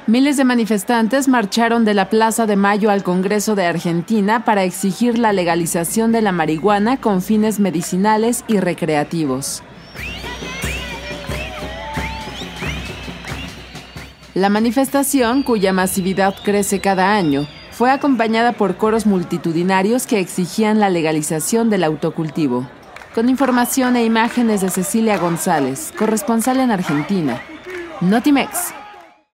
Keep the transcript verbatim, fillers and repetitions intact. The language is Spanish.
Miles de manifestantes marcharon de la Plaza de Mayo al Congreso de Argentina para exigir la legalización de la marihuana con fines medicinales y recreativos. La manifestación, cuya masividad crece cada año, fue acompañada por coros multitudinarios que exigían la legalización del autocultivo. Con información e imágenes de Cecilia González, corresponsal en Argentina. Notimex.